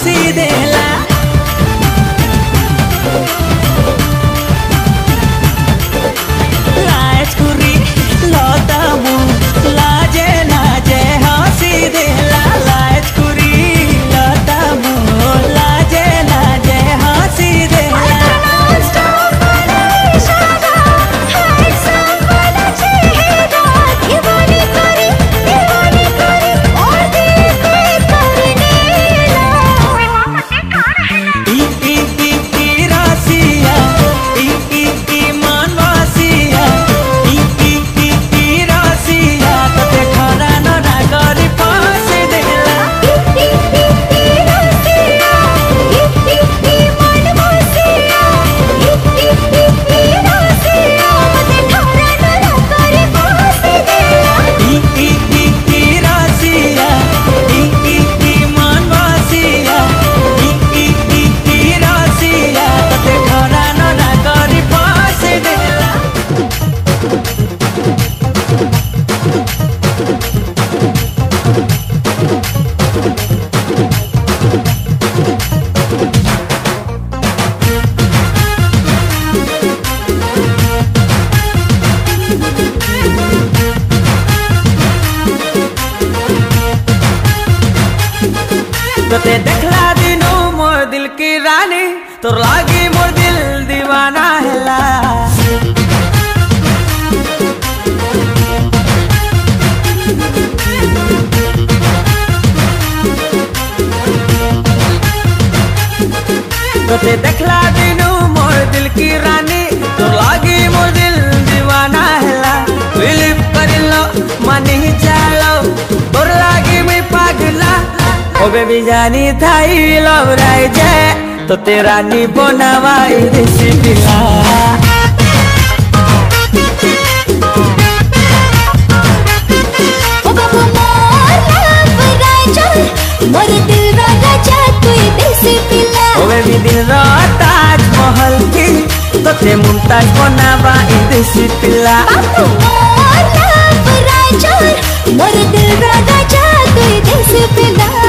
हंसी देला। लाजकुरी लतामु लाजे नाजे हंसी देला। लाजकुरी लतामु लाजे नाजे हंसी देला। तोते देखला दिनो मोर दिल की रानी, तोर लागी मोर दिल दीवाना हैला। तोते देखला दिनो मोर दिल की रानी, तोर लागी मोर दिल दीवाना हैला। फिलिप करिलो मानी चालो, तोर लागी मैं पागला। ओ बेबी जानी थाई लव राय जे, तो तेरा नी बनावाई देसी पिला। ओ बाबू मोर लव राय जे, मोर दिल रा राजा तू देसी पिला। ओ बेबी दिल रा ताजमहल की, तो ते मुमताज बनावाई देसी पिला। बाबू मोर लव राय जे, मोर दिल रा राजा तू देसी पिला।